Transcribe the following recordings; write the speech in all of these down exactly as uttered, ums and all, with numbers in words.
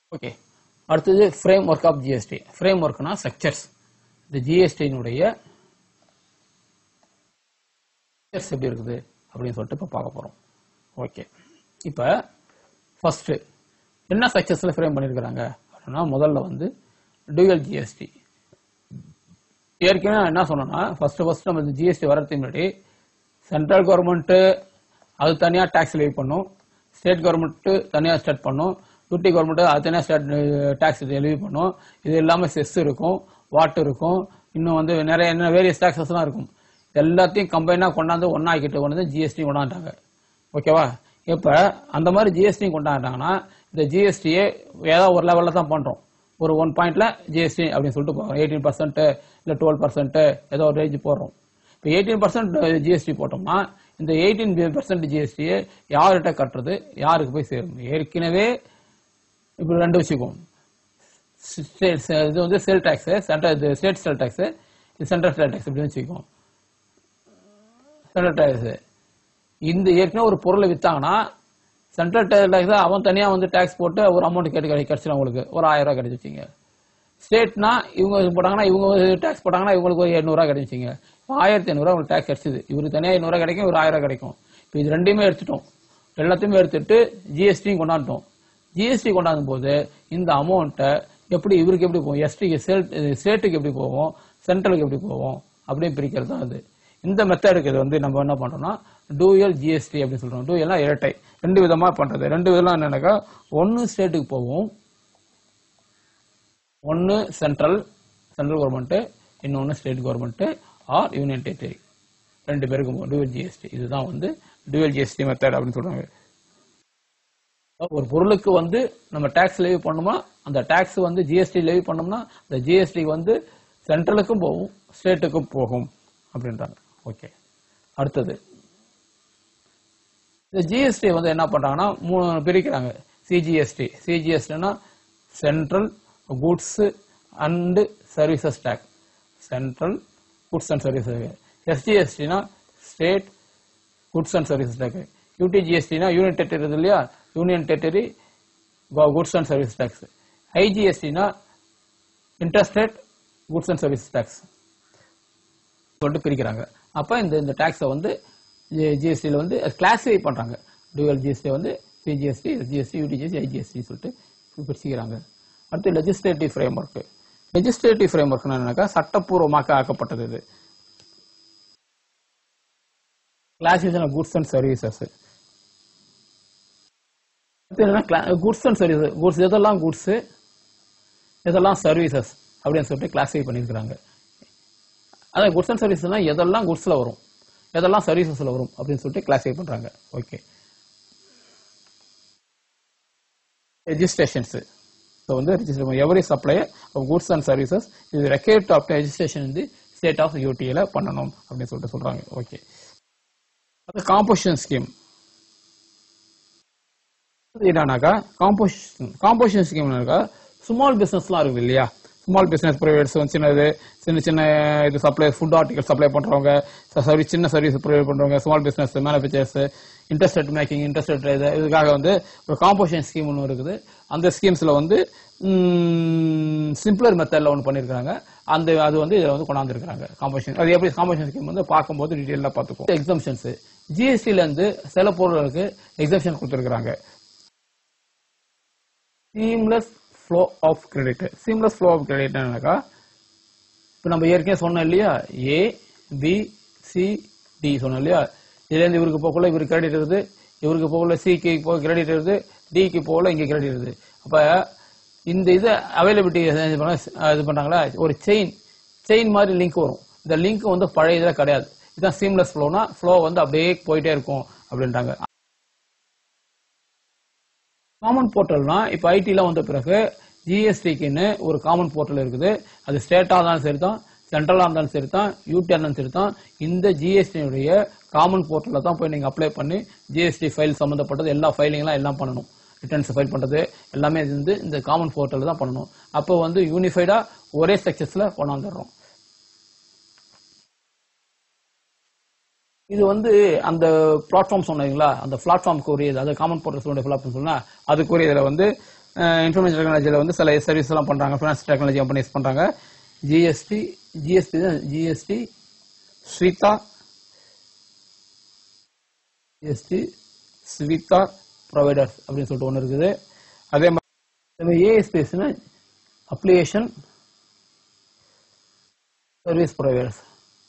Okay, அடுத்தது framework of G S T. frameworkனா structures. இந்த G S T னுடைய structures எப்படி இருக்குது அப்படின்னு சொல்லிட்டு இப்ப பார்க்க போறோம். ஓகே, இப்ப ஃபர்ஸ்ட் என்ன ஸ்ட்ரக்சர்ஸ்ல ஃப்ரேம் பண்ணிருக்காங்க அப்படின்னா முதல்ல வந்து dual G S T. ஏற்கனவே என்ன சொன்னேன்னா ஃபர்ஸ்ட் ஃபர்ஸ்ட் நம்ம G S T வரதுக்கு முன்னாடி சென்ட்ரல் கவர்மெண்ட் அது தனியா டாக்ஸ் லீவ் பண்ணும், ஸ்டேட் கவர்மெண்ட் தனியா ஸ்டார்ட் பண்ணும், யூடி கவர்மெண்ட் அது தனியா ஸ்டார்ட் டாக்ஸ் லீவ் பண்ணும். இது இல்லாம செஸ் இருக்கும், வாட் இருக்கும், இன்னும் வந்து நிறைய என்ன வேரியஸ் டாக்ஸஸ் எல்லாம் இருக்கும். எல்லாத்தையும் கம்பைனா கொண்டாந்து ஒன்னா ஆக்கிட்டு கொண்டு வந்து ஜிஎஸ்டி கொண்டாண்டாங்க. ஓகேவா? இப்ப அந்த மாதிரி ஜிஎஸ்டி கொண்டாண்டாங்கன்னா இந்த ஜிஎஸ்டியே ஏதாவது ஒரு லெவல்ல தான் பண்றோம். ஒரு ஒன் பாயிண்ட்ல ஜிஎஸ்டி அப்படின்னு சொல்லிட்டு போறோம். எயிட்டீன் பர்சன்ட் இல்ல டுவெல் பர்சன்ட் ஏதோ ஒரு ரேஞ்ச் போடுறோம். இப்போ எயிட்டீன் பர்சன்ட் ஜிஎஸ்டி போட்டோம்னா இந்த எயிட்டீன் பர்சன்ட் ஜிஎஸ்டியை யார்கிட்ட கட்டுறது, யாருக்கு போய் சேரும்? ஏற்கனவே இப்ப ரெண்டு வச்சுக்கோம். இது வந்து sale tax, central state sale tax, இது சென்ட்ரல் சேல் டாக்ஸ் இப்படி வச்சுக்கோம். சென்ட்ரல் டாக்ஸ் இந்த ஏற்கனவே ஒரு பொருளை வித்தாங்கன்னா சென்ட்ரல் டாக்ஸ் அவன் தனியா வந்து டாக்ஸ் போட்டு ஒரு அமௌண்ட் கேட்டு கிடைச்சிடும். உங்களுக்கு ஒரு ஆயிரம் ரூபாய் கிடைச்சிச்சிங்க. ஸ்டேட்னா இவங்க போட்டாங்கன்னா இவங்க டாக்ஸ் போட்டாங்கன்னா இவங்களுக்கு ஒரு எண்ணூறு ரூபாய் கிடைச்சிங்க. ஆயிரத்தி ஐநூறு உங்களுக்கு டாக்ஸ் கிடைச்சது. இவருக்கு தனியா ஐநூறு ரூபாய் கிடைக்கும், ஒரு ஆயிரம் ரூபாய் கிடைக்கும். இப்போ இது ரெண்டையுமே எடுத்துட்டோம், எல்லாத்தையுமே எடுத்துட்டு ஜிஎஸ்டியும் கொண்டாட்டோம். ஜிஎஸ்டி கொண்டாடும் போது இந்த அமௌண்ட்டை எப்படி இவருக்கு எப்படி போகும், எஸ்டிக்கு ஸ்டேட்டுக்கு எப்படி போகும், சென்ட்ரலுக்கு எப்படி போகும் அப்படின்னு பிரிக்கிறது தான் அது. இந்த மெத்தடுக்கு இது வந்து நம்ம என்ன பண்றோம்னா டூயல் ஜிஎஸ்டி அப்படின்னு சொல்றோம். டூயல்னா இரட்டை, ரெண்டு விதமா பண்றது. ரெண்டு விதம் என்னன்னாக்கா ஒன்னு ஸ்டேட்டுக்கு போகும், ஒன்னு சென்ட்ரல் சென்ட்ரல் கவர்மெண்ட், இன்னொன்னு state government or union territory, ரெண்டு பேருக்கும் டூயல் ஜிஎஸ்டி. இதுதான் வந்து டூயல் ஜிஎஸ்டி மெத்தட் அப்படின்னு சொல்றாங்க. ஒரு பொருளுக்கு வந்து நம்ம டாக்ஸ் லெவி பண்ணோம்னா அந்த டாக்ஸ் வந்து ஜிஎஸ்டி லெவி பண்ணோம்னா அந்த ஜிஎஸ்டி வந்து சென்ட்ரலுக்கும் போகும், ஸ்டேட்டுக்கும் போகும் அப்படின்றாங்க. ஓகே, அடுத்தது இந்த ஜிஎஸ்டி வந்து என்ன பண்றாங்கன்னா மூணு பிரிக்கிறாங்க. சிஜிஎஸ்டி, சிஜிஎஸ்டினா central goods and services tax, central goods and services. எஸ்ஜிஎஸ்டினா state goods and services tax. யூடிஜிஎஸ்டினா யூனியன் டெரிட்டரி இல்லையா, union territory goods and service tax. ஐஜிஎஸ்டினா interstate goods and service tax சொல்லிட்டு பிரிக்கிறாங்க. அப்ப இந்த இந்த டாக்ஸை வந்து ஜிஎஸ்டியில் வந்து கிளாசிஃபை பண்றாங்க. டூயல் ஜிஎஸ்டி வந்து சிஜிஎஸ்டி, எஸ்ஜிஎஸ்டி, யூடிஜிஎஸ்டி, ஐஜிஎஸ்டி சொல்லிட்டு பிரிச்சுக்கிறாங்க. அடுத்து legislative framework. Legislative framework என்னன்னாக்கா சட்டப்பூர்வமாக ஆக்கப்பட்டது. இது classification of goods and services. Goods and services, goods எதெல்லாம் குட்ஸ் எதெல்லாம் சர்வீசஸ் அப்படின்னு சொல்லிட்டு கிளாசிஃபை பண்ணிருக்காங்க. அதான் குட்ஸ் அண்ட் சர்வீஸ்னா எதெல்லாம் குட்ஸ்ல வரும், எதெல்லாம் சர்வீசஸ்ல வரும் அப்படின்னு சொல்லிட்டு கிளாசிஃபை பண்றாங்க. Okay, registrations. ஸோ வந்து every supplier of goods and services இது ரெக்யர்ட் டு அப்ளை ரெஜிஸ்ட்ரேஷன் இந்த ஸ்டேட் ஆஃப் யூடியில பண்ணணும் அப்படின்னு சொல்லிட்டு சொல்றாங்க. ஓகே, அது காம்போசிஷன் ஸ்கீம். என்னன்னாக்கா காம்போசிஷன் காம்போசிஷன் ஸ்கீம்னாக்கா ஸ்மால் பிசினஸ்லாம் இருக்குது இல்லையா, ஸ்மால் பிசினஸ் பிரைவேட்ஸ் வந்து சின்னது சின்ன சின்ன இது சப்ளை ஃபுட் ஆர்டிகல் சப்ளை பண்றவங்க, சர்வீஸ் சின்ன சர்வீஸ் ப்ரொவைட் பண்றவங்க, small business manufactures, interest making, interest இதுக்காக வந்து ஒரு காம்போசிஷன் ஸ்கீம் ஒன்று இருக்குது. அந்த ஸ்கீம்ஸ்ல வந்து சிம்பிளர் மெத்தட்ல ஒன்று பண்ணிருக்காங்க. அந்த அது வந்து இதில் வந்து கொண்டாந்துருக்காங்க காம்போசிஷன். அது எப்படி காம்போசிஷன் ஸ்கீம் வந்து பார்க்கும்போது டீட்டெயிலாக பார்த்துக்கோம். எக்ஸம்ஷன்ஸ் ஜிஎஸ்டில இருந்து சில பொருட்களுக்கு எக்ஸம்ஷன் கொடுத்துருக்காங்க. Seamless flow of credit. Seamless flow of credit என்னக்கா இப்போ நம்ம ஏற்கனவே சொன்னோம் இல்லையா, ஏ பி சி டி சொன்னோம் இல்லையா, இதுல இருந்து இவருக்கு போகல இவருக்கு கிரெடிட் இருக்குது, இவருக்கு போகல சிக்கு போக கிரெடிட் இருக்குது, டிக்கு போகல இங்க கிரெடிட் இருக்குது. அப்ப இந்த இது அவைலபிலிட்டி இது பண்றாங்களா, ஒரு செயின் செயின் மாதிரி லிங்க் வரும். இந்த லிங்க் வந்து பழைய இதுல கிடையாது. இதுதான் சீம்லெஸ் ஃப்ளோனா, ஃப்ளோ வந்து அப்படியே போயிட்டே இருக்கும் அப்படின்றாங்க. காமன் போர்ட்டல்னா இப்ப ஐடில வந்த பிறகு ஜிஎஸ்டிக்குன்னு ஒரு காமன் போர்ட்டல் இருக்குது. அது ஸ்டேட்டா இருந்தாலும் சரி தான், சென்ட்ரலா இருந்தாலும் சரி தான், யூடிஆ இருந்தாலும் சரி தான், இந்த ஜிஎஸ்டியுடைய காமன் போர்ட்டல்ல தான் போய் நீங்க அப்ளை பண்ணி ஜிஎஸ்டி ஃபைல் சம்பந்தப்பட்டது எல்லா ஃபைலிங்லாம் எல்லாம் பண்ணணும். ரிட்டர்ன்ஸ் ஃபைல் பண்றது எல்லாமே வந்து இந்த காமன் போர்ட்டல் தான் பண்ணணும். அப்போ வந்து யூனிஃபைடா ஒரே ஸ்ட்ரக்சர்ஸ்ல கொண்டாந்துடுறோம். இது வந்து அந்த பிளாட்ஃபார்ம் சொன்னீங்களா, அந்த பிளாட்ஃபார்முக்கு உரியது, அது காமன் போர்ட்டல் பிளாட்ஃபார்ம் சொன்னா அதுக்குரியதுல வந்து இன்ஃபர்மேஷன் டெக்னாலஜியில் வந்து சில சர்வீஸ் எல்லாம் பண்றாங்க, ஃபினான்ஸ் டெக்னாலஜி கம்பெனிஸ் பண்றாங்க. GST GST GST Suvidha GST Suvidha providers அப்படின்னு சொல்லிட்டு ஒன்று இருக்குது. அதே மாதிரி ஏஎஸ்பிஎஸ்னா அப்ளிகேஷன் சர்வீஸ் ப்ரொவைடர்ஸ்.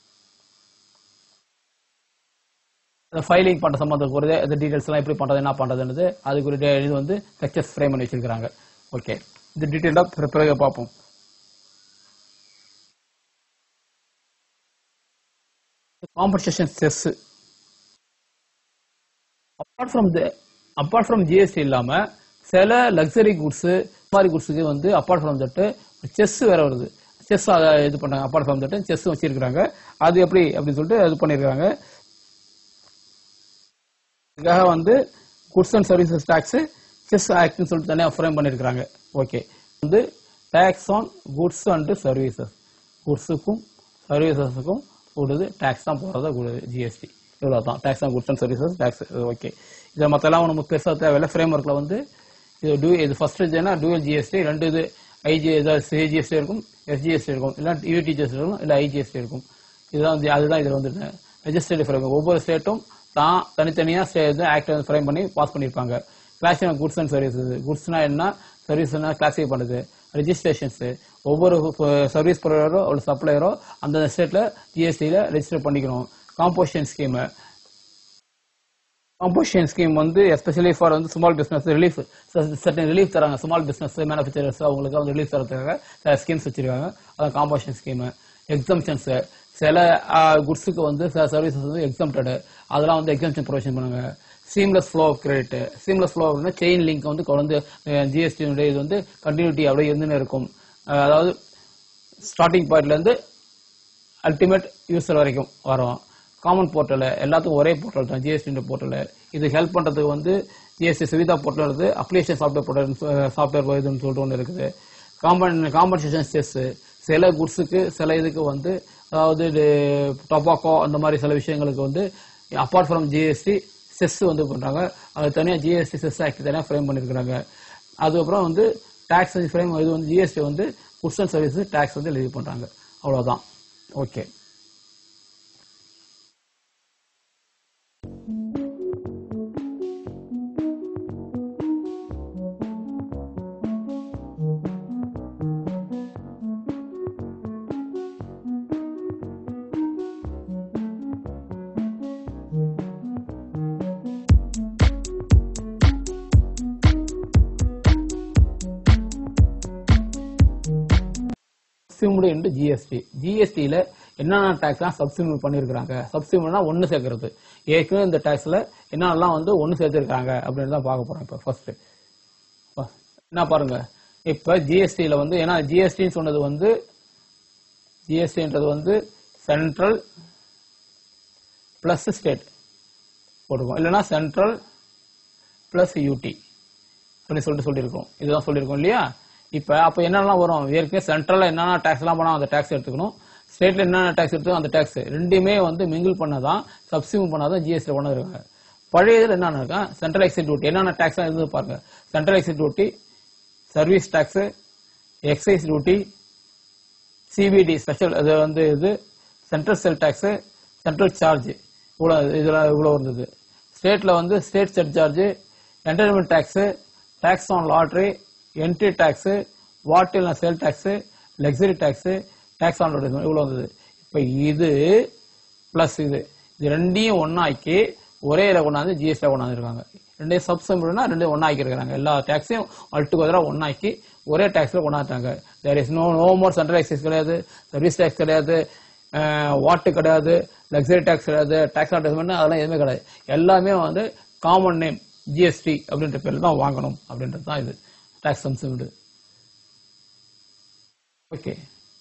ஃபைலிங் பண்ற சம்பந்தம் கூறுது, அந்த டீடைல்ஸ் எல்லாம் எப்படி பண்றது என்ன பண்றதுன்றது அதுக்கு ஒரு இது வந்து லெக்சர்ஸ் ஃப்ரேம் பண்ணி வச்சிருக்காங்க. ஓகே, இந்த டீடைலா பிறகு பார்ப்போம். Compensation cess apart from the apart from GST இல்லாம சில லக்ஸரி குட்ஸ் மாதிரி குட்ஸுக்கு வந்து அப்பார்ட் ஃப்ரம் தட் செஸ் வேற வருது. செஸ் இது பண்றாங்க, அப்பார்ட் ஃப்ரம் தட் செஸ் வச்சிருக்காங்க. அது எப்படி அப்படின்னு சொல்லிட்டு இது பண்ணிருக்காங்க. இதுக்காக வந்து goods and services tax cess ஆக்ட்னு சொல்லிட்டு தனியாக ஃப்ரேம் பண்ணிருக்காங்க. ஓகே, வந்து tax on goods and services, குட்ஸுக்கும் சர்வீசஸுக்கும் கூடுது டாக்ஸ் தான் போறதா கூடுது ஜிஎஸ்டி. இவ்வளோ தான் tax on goods and services tax. Okay, இதை மற்றெல்லாம் நமக்கு பெருசாக தேவையில்லை. ஃப்ரேம் ஒர்க்கில் வந்து இது டூ இது ஃபர்ஸ்ட் இதுனா டூயல் ஜிஎஸ்டி, ரெண்டு இது ஐஜி சிஜிஎஸ்டி இருக்கும், எஸ்ஜிஎஸ்டி இருக்கும், இல்லை யூடிஜிஎஸ்டி இருக்கும், இல்லை ஐஜிஎஸ்டி இருக்கும். இதுதான் வந்து அதுதான் இதில் வந்து ரெஜிஸ்டர்டு ஃப்ரேம். ஒவ்வொரு ஸ்டேட்டும் தான் தனித்தனியா ஆக்ட் ஃப்ரேம் பண்ணி பாஸ் பண்ணிருப்பாங்க. கிளாசிஃபை குட்ஸ் அண்ட் சர்வீசஸ், குட்ஸ்னா என்ன, சர்வீஸ்னா கிளாசிஃபை பண்ணுது. ரெஜிஸ்ட்ரேஷன்ஸ் ஒவ்வொரு சர்வீஸ் ப்ரொவைடரோ ஒரு சப்ளையரோ அந்த ஸ்டேட்ல ஜிஎஸ்டியில ரெஜிஸ்டர் பண்ணிக்கணும். காம்போசிஷன் ஸ்கீம் காம்போசிஷன் ஸ்கீம் வந்து எஸ்பெஷலி ஃபார் வந்து small business relief, certain relief தராங்க. ஸ்மால் பிசினஸ் மேனுஃபேக்சரர்ஸ் அவங்களுக்கு வந்து ரிலீஃப் தரதுக்காக சில ஸ்கீம்ஸ் வச்சிருக்காங்க. அதான் காம்போசிஷன் ஸ்கீம். எக்ஸம்ஷன்ஸ் சில குட்ஸுக்கு வந்து சில சர்வீசஸ் வந்து எக்ஸம்டட், அதெல்லாம் வந்து எக்ஸம்ஷன் ப்ரொவிஷன் பண்ணுங்க. Seamless flow of credit, seamless flow அப்படின்னா செயின் லிங்க் வந்து வந்து ஜிஎஸ்டி இது வந்து கண்டினியூட்டி அப்படியே இருந்துன்னு இருக்கும். அதாவது ஸ்டார்டிங் பாயிண்ட்ல இருந்து அல்டிமேட் யூசர் வரைக்கும் வரும். காமன் போர்ட்டல் எல்லாத்துக்கும் ஒரே போர்ட்டல் தான் ஜிஎஸ்டி போர்ட்டல். இது ஹெல்ப் பண்றதுக்கு வந்து ஜிஎஸ்டி சுவிதா போர்ட்டல் இருக்குது, அப்ளிகேஷன் சாஃப்ட்வேர் போர்ட்டல் சாஃப்ட்வேர் இதுன்னு சொல்லிட்டு ஒன்று இருக்குது. காம்பன் காம்பன்சேஷன் செஸ் சில குட்ஸுக்கு சில இதுக்கு வந்து அதாவது டொபாக்கோ அந்த மாதிரி சில விஷயங்களுக்கு வந்து அப்பார்ட் ஃப்ரம் ஜிஎஸ்டி செஸ் வந்து பண்றாங்க. அது தனியாக ஜிஎஸ்டி செஸ் ஆக்ட் தனியாக ஃப்ரேம் பண்ணிருக்காங்க. அதுக்கப்புறம் வந்து டாக்ஸ் ஃப்ரேம் இது வந்து ஜிஎஸ்டி வந்து குட்ஸ் அண்ட் சர்வீஸ் டாக்ஸ் வந்து லீவ் பண்றாங்க. அவ்வளவுதான். Okay, subsumed into GST. ஜிஎஸ்டியில என்னென்ன டாக்ஸ்லாம் சப்ஸ்யூம் பண்ணிருக்காங்க. சப்ஸ்யூம்னா ஒன்னு சேர்க்கறது. ஏற்கனவே இந்த டாக்ஸ்ல என்னென்னலாம் வந்து ஒன்னு சேர்த்திருக்காங்க அப்படின்னு தான் பார்க்க போறோம். இப்ப ஃபர்ஸ்ட் என்ன பாருங்க, இப்ப ஜிஎஸ்டியில வந்து ஏன்னா ஜிஎஸ்டின்னு சொன்னது வந்து ஜிஎஸ்டின்றது வந்து சென்ட்ரல் பிளஸ் ஸ்டேட் போட்டுருக்கோம், இல்லைன்னா சென்ட்ரல் பிளஸ் யூடி அப்படின்னு சொல்லிட்டு சொல்லியிருக்கோம். இதுதான் சொல்லியிருக்கோம் இல்லையா. இப்ப அப்ப என்னெல்லாம் வரும், ஏற்கனவே சென்ட்ரல்ல என்னென்ன டாக்ஸ் எல்லாம் போனா அந்த டாக்ஸ் எடுத்துக்கணும், ஸ்டேட்ல என்னென்ன டாக்ஸ் எடுத்துக்கணும் அந்த டாக்ஸ் ரெண்டுமே வந்து மிங்கிள் பண்ணாதான் சப்ஸ்யூம் பண்ணாதான் ஜிஎஸ்டி கொண்டு இருக்காங்க. பழைய இதில் என்னென்ன இருக்கா, சென்ட்ரல் எக்ஸைஸ் டியூட்டி என்னென்ன டாக்ஸ் இருந்து பாருங்க. Central excise duty, service tax, excise duty, CVD special அது வந்து இது central sales tax, central charge இவ்வளவு இதெல்லாம் இவ்வளவு இருந்தது. ஸ்டேட்ல வந்து state cess charge, entertainment tax, tax on lottery, entry tax, வாட்டில் sale tax, luxury tax, tax on advertisement இவ்வளவு வந்தது. இப்ப இது பிளஸ் இது இது ரெண்டையும் ஒன்னாக்கி ஒரே இதில் கொண்டாந்து ஜிஎஸ்டி கொண்டாந்து இருக்காங்க. ரெண்டையும் சப்ஸ்யூம்னா ரெண்டையும் ஒன்னாக்கி இருக்காங்க. எல்லா டாக்ஸையும் அல்டுகெதரா ஒன்னாக்கி ஒரே டாக்ஸ்ல கொண்டாந்துட்டாங்க. There is no no more central excise கிடையாது, சர்வீஸ் டாக்ஸ் கிடையாது, வாட்டு கிடையாது, லக்ஸரி டாக்ஸ் கிடையாது, டாக்ஸ் ஆன் அட்வர்டைஸ்மெண்ட் அதெல்லாம் எதுவுமே கிடையாது. எல்லாமே வந்து காமன் நேம் ஜிஎஸ்டி அப்படின்ற பேர்ல தான் வாங்கணும் அப்படின்றது தான் இது டாக்ஸ் சப்ஸ்யூம்டு. ஓகே,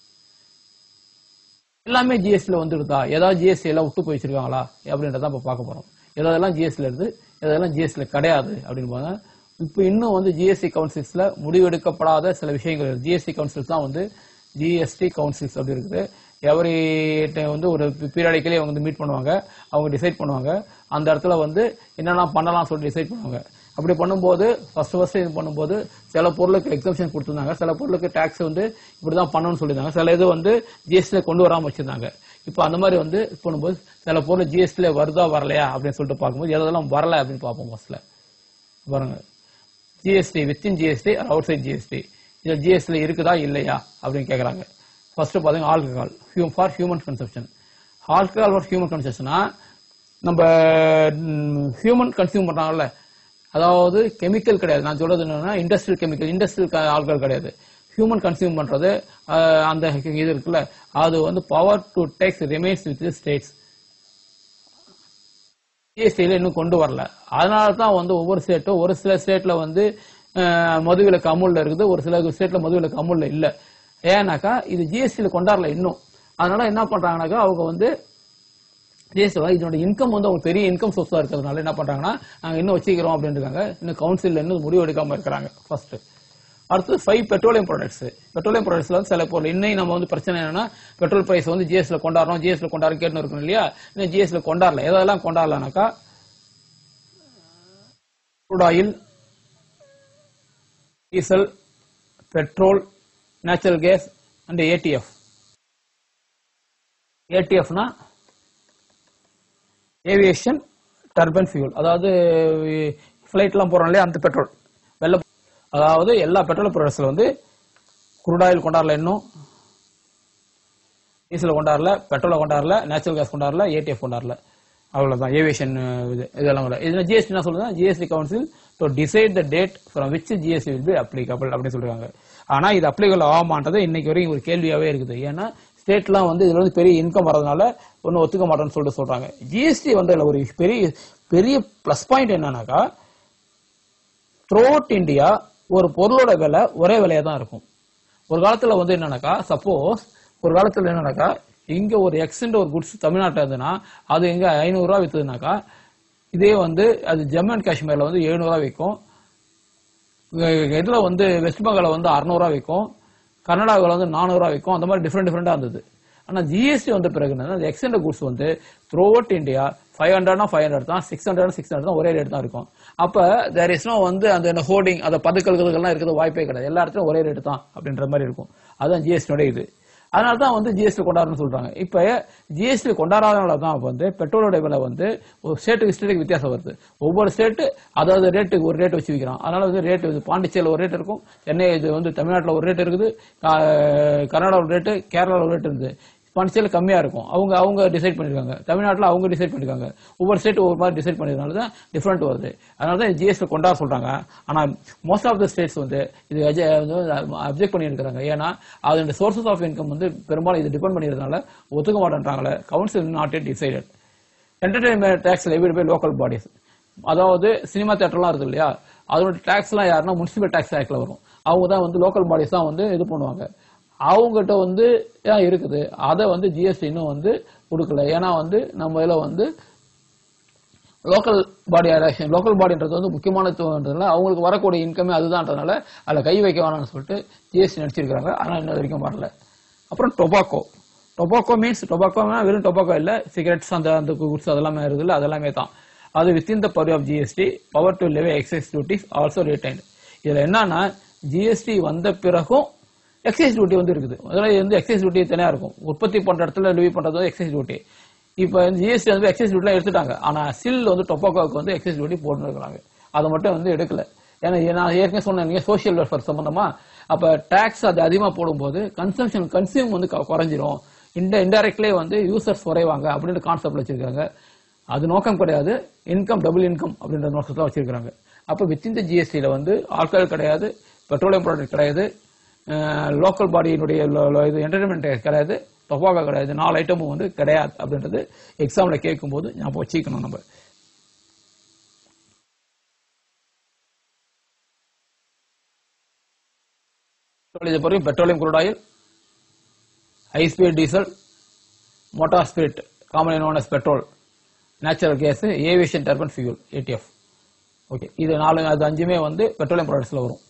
எல்லாமே ஜிஎஸ்டில வந்துருதா, ஏதாவது ஜிஎஸ்டி எல்லாம் விட்டு போய் வச்சிருக்காங்களா அப்படின்றத இப்ப பார்க்க போறோம். எதெல்லாம் ஜிஎஸ்டில இருந்து எதெல்லாம் ஜிஎஸ்டில கிடையாது அப்படின்னு பாருங்க. இப்ப இன்னும் வந்து ஜிஎஸ்டி கவுன்சில்ஸ்ல முடிவெடுக்கப்படாத சில விஷயங்கள் இருக்கு. ஜிஎஸ்டி கவுன்சில்ஸ் தான் வந்து ஜிஎஸ்டி கவுன்சில்ஸ் அப்படி இருக்குது. எவரி வந்து ஒரு பீரியாடிக்கலி அவங்க வந்து மீட் பண்ணுவாங்க, அவங்க டிசைட் பண்ணுவாங்க. அந்த இடத்துல வந்து என்னெல்லாம் பண்ணலாம் சொல்லி டிசைட் பண்ணுவாங்க. அப்படி பண்ணும்போது ஃபர்ஸ்ட் ஃபர்ஸ்ட் இது பண்ணும்போது சில பொருளுக்கு எக்ஸம்ஷன் கொடுத்துருந்தாங்க, சில பொருளுக்கு டாக்ஸ் வந்து இப்படிதான் பண்ணணும்னு சொல்லியிருந்தாங்க, சில இது வந்து ஜிஎஸ்டில கொண்டு வராம வச்சிருந்தாங்க. இப்போ அந்த மாதிரி வந்து பண்ணும்போது சில பொருள் ஜிஎஸ்டில வருதா வரலையா அப்படின்னு சொல்லிட்டு பார்க்கும்போது எதெல்லாம் வரல அப்படின்னு பார்ப்போம். ஃபர்ஸ்ட்ல பாருங்க, GST within GST outside GST, இது ஜிஎஸ்டில இருக்குதா இல்லையா அப்படின்னு கேட்கறாங்க. ஃபர்ஸ்ட் பாத்தீங்கன்னா alcohol for human consumption. Alcohol for human கன்சப்ஷனா நம்ம ஹியூமன் கன்சியூம் பண்றாங்கல்ல, அதாவது கெமிக்கல் கிடையாது. நான் சொல்றது என்னன்னா இண்டஸ்ட்ரியல் கெமிக்கல், இண்டஸ்ட்ரியல் ஆல்கஹால் கிடையாது. ஹியூமன் கன்சியூம் பண்றது அந்த இது இருக்குல்ல, அது வந்து power to tax remains with states. ஜிஎஸ்டியில இன்னும் கொண்டு வரல. அதனால தான் வந்து ஒவ்வொரு ஸ்டேட்டும் ஒரு சில ஸ்டேட்ல வந்து மதுவிலக்கு அமுல்ல இருக்குது, ஒரு சில ஸ்டேட்ல மதுவிலக்கு அமுல்ல இல்ல. ஏன்னாக்கா இது ஜிஎஸ்டியில கொண்டாடல இன்னும். அதனால என்ன பண்றாங்கன்னாக்கா அவங்க வந்து ஜிஎஸ்டி இதோட இன்கம் வந்து அவங்க பெரிய இன்கம் சோர்ஸா இருக்கிறதுனால என்ன பண்றாங்கன்னா நாங்க இன்னும் வச்சுக்கிறோம் அப்படின்னு இருக்காங்க. இன்னும் கவுன்சில் இன்னும் முடிவு எடுக்காம இருக்கிறாங்க. ஃபர்ஸ்ட் அடுத்து ஃபைவ் பெட்ரோலியம் ப்ராடக்ட்ஸ். பெட்ரோலியம் ப்ராடக்ட்ஸ்ல வந்து சில பொருள் இன்னும் நம்ம வந்து பிரச்சனை என்னன்னா பெட்ரோல் பிரைஸ் வந்து ஜிஎஸ்டில கொண்டாடுறோம், ஜிஎஸ்டில கொண்டாடுறோம் கேட்டு இருக்கணும் இல்லையா. இன்னும் ஜிஎஸ்டில கொண்டாடல. எதெல்லாம் கொண்டாடலனாக்கா crude oil, diesel, petrol, natural gas and A T F. A T F னா ஏவியேஷன் டர்பைன் ஃபியூல், அதாவது ஃபிளைட்லாம் போறோம் இல்லையா அந்த பெட்ரோல் வெள்ள. அதாவது எல்லா பெட்ரோல் ப்ராடக்ட்ஸ்ல வந்து crude oil கொண்டாடல, இன்னும் டீசல் கொண்டாடல, பெட்ரோலை கொண்டாடல, நேச்சுரல் கேஸ் கொண்டாடல, A T F கொண்டாடல. அவ்வளவுதான் ஏவியேஷன் இது இதெல்லாம் கூட. இதுல ஜிஎஸ்டி என்ன சொல்லுது, GST council to decide the date from which GST will be applicable அப்படின்னு சொல்றாங்க. ஆனா இது அப்ளிகபிள் ஆகாமான்றது இன்னைக்கு வரைக்கும் ஒரு கேள்வியாவே இருக்குது. ஏன்னா ஸ்டேட்லாம் வந்து இதுல வந்து பெரிய இன்கம் வரதுனால ஒன்னும் ஒத்துக்க மாட்டேன்னு சொல்லிட்டு சொல்றாங்க. ஜிஎஸ்டி வந்து ஒரு பெரிய பெரிய பிளஸ் பாயிண்ட் என்னன்னாக்கா த்ரூ அவுட் இந்தியா ஒரு பொருளோட விலை ஒரே விலையா தான் இருக்கும். ஒரு காலத்துல வந்து என்னன்னாக்கா சப்போஸ் ஒரு காலத்துல என்னன்னாக்கா இங்க ஒரு எக்ஸ்ன்ற ஒரு குட்ஸ் தமிழ்நாட்டில் இருந்ததுன்னா அது இங்க ஐநூறு ரூபாய் வித்துதுனாக்கா இதே வந்து அது ஜம்மு அண்ட் காஷ்மீர்ல வந்து எழுநூறு ரூபாய் விற்கும், இதுல வந்து வெஸ்ட் பெங்கால வந்து அறுநூறு ரூபாய் விற்கும், கர்நாடகாவில் வந்து நானூறு ரூபாய் விற்கும். அந்த மாதிரி டிஃப்ரெண்ட் டிஃப்ரெண்டா இருந்தது. ஆனா ஜிஎஸ்டி வந்த பிறகு அந்த எக்ஸ்டெண்ட் குட்ஸ் வந்து த்ரூ அவுட் இந்தியா ஃபைவ் ஹண்ட்ரட்னா ஃபைவ் ஹண்ட்ரட் தான், சிக்ஸ் ஹண்ட்ரட் சிக்ஸ் ஹண்ட்ரட் தான், ஒரே ரேட் தான் இருக்கும். அப்ப தேர் இஸ் நோ வந்து அந்த ஹோர்டிங் அந்த பதுக்கல்கள்லாம் இருக்கிறது வாய்ப்பே கிடையாது. எல்லா இடத்துலயும் ஒரே ரேட்டு தான் அப்படின்ற மாதிரி இருக்கும். அதுதான் ஜிஎஸ்டியோட இது. அதனாலதான் வந்து ஜிஎஸ்டி கொண்டாடுன்னு சொல்றாங்க. இப்ப ஜிஎஸ்டி கொண்டாடாதனால தான் வந்து பெட்ரோலோட விலை வந்து ஒரு ஸ்டேட்டுக்கு ஸ்டேட்டுக்கு வித்தியாசம் வருது. ஒவ்வொரு ஸ்டேட்டு அதாவது ரேட்டுக்கு ஒரு ரேட் வச்சு விற்கிறான். அதனால வந்து ரேட் வந்து பாண்டிச்சேரியில் ஒரு ரேட் இருக்கும், சென்னை இது வந்து தமிழ்நாட்டில் ஒரு ரேட் இருக்குது, கர்நாடகா ஒரு ரேட்டு, கேரளாவில் ஒரு ரேட் இருக்குது. பாண்டிச்சேரியில் கம்மியா இருக்கும். அவங்க அவங்க டிசைட் பண்ணிருக்காங்க, தமிழ்நாட்டில் அவங்க டிசைட் பண்ணிருக்காங்க. ஒவ்வொரு ஸ்டேட் ஒவ்வொரு மாதிரி டிசைட் பண்ணிருந்தால தான் டிஃபரெண்ட் வருது. அதனால தான் ஜிஎஸ்டி கொண்டாட சொல்றாங்க. ஆனா மோஸ்ட் ஆஃப் த ஸ்டேட்ஸ் வந்து இது அப்ஜெக்ட் பண்ணியிருக்காங்க. ஏன்னா அதோட சோர்சஸ் ஆஃப் இன்கம் வந்து பெரும்பாலும் இது டிபெண்ட் பண்ணிருந்தனால ஒத்துக்க மாட்டேன்றாங்களே. Council not yet decided. Entertainment tax levied by local bodies, அதாவது சினிமா தியேட்டர்லாம் இருக்கு இல்லையா, அதோட டேக்ஸ் எல்லாம் யாருன்னா முனிசிபல் டேக்ஸ் ஆக்ட்ல வரும். அவங்க தான் வந்து லோக்கல் பாடிஸ் தான் வந்து இது பண்ணுவாங்க. அவங்ககிட்ட வந்து இருக்குது, அதை வந்து ஜிஎஸ்டி இன்னும் வந்து கொடுக்கல. ஏன்னா வந்து நம்ம இதுல வந்து லோக்கல் பாடி லோக்கல் பாடின்றது வந்து முக்கியமானதுன்றதுனால அவங்களுக்கு வரக்கூடிய இன்கமே அதுதான்றதுனால அதில் கை வைக்க வேணாம்னு சொல்லிட்டு ஜிஎஸ்டி நடிச்சிருக்காங்க. ஆனால் இன்னும் வரைக்கும் வரல. அப்புறம் டொபாக்கோ. டொபாக்கோ மீன்ஸ் டொபாக்கோனா வெறும் டொபாக்கோ இல்லை, சிகரெட்ஸ் அந்த அந்த குட்ஸ் அதெல்லாமே இருக்குல்ல, அதெல்லாமே தான். அது within the power of GST power to levy excise duties also retained. இதுல என்னன்னா ஜிஎஸ்டி வந்த பிறகும் எக்ஸைஸ் டியூட்டி வந்து இருக்குது. அதனால வந்து எக்ஸைஸ் டியூட்டி தனியா இருக்கும். உற்பத்தி பண்ற இடத்துல லெவி பண்றது எக்ஸைஸ் டியூட்டி. இப்ப ஜிஎஸ்டி வந்து எக்ஸைஸ் டியூட்டி எடுத்துட்டாங்க. ஆனா ஸ்டில் வந்து டொபாக்கோவுக்கு வந்து எக்ஸைஸ் டியூட்டி போட்டு இருக்காங்க. அதை மட்டும் வந்து எடுக்கல. ஏன்னா நான் ஏற்கனவே சொன்னேன் சோசியல் வெல்ஃபேர் சம்பந்தமா. அப்ப டாக்ஸ் அது அதிகமா போடும்போது கன்சம்ஷன் கன்சியூம் வந்து குறைஞ்சிரும், இன்டைரக்ட்லயே வந்து யூசர்ஸ் குறைவாங்க அப்படின்ற கான்செப்ட்ல வச்சிருக்காங்க. அது நோக்கம் கிடையாது, இன்கம் டபுள் இன்கம் அப்படின்ற நோக்கத்தை வச்சிருக்காங்க. அப்ப வித்தின் த ஜிஎஸ்டியில வந்து ஆல்கஹால் கிடையாது, பெட்ரோலியம் ப்ராடக்ட் கிடையாது, லோக்கல் பாடியினுடைய இது என்டர்டைன்மெண்ட் கிடையாது, டொபாக்கோ கிடையாது, நாலு ஐட்டமும் வந்து கிடையாது அப்படின்றது எக்ஸாம்ல கேட்கும் போது ஞாபகம் வச்சுக்கணும். நம்ம petroleum crude oil, high speed diesel, motor spirit commonly known as petrol, natural gas, aviation turbine fuel ATF. Okay, இது நாலு அது அஞ்சுமே வந்து பெட்ரோலியம் ப்ராடக்ட்ஸ்ல வரும்.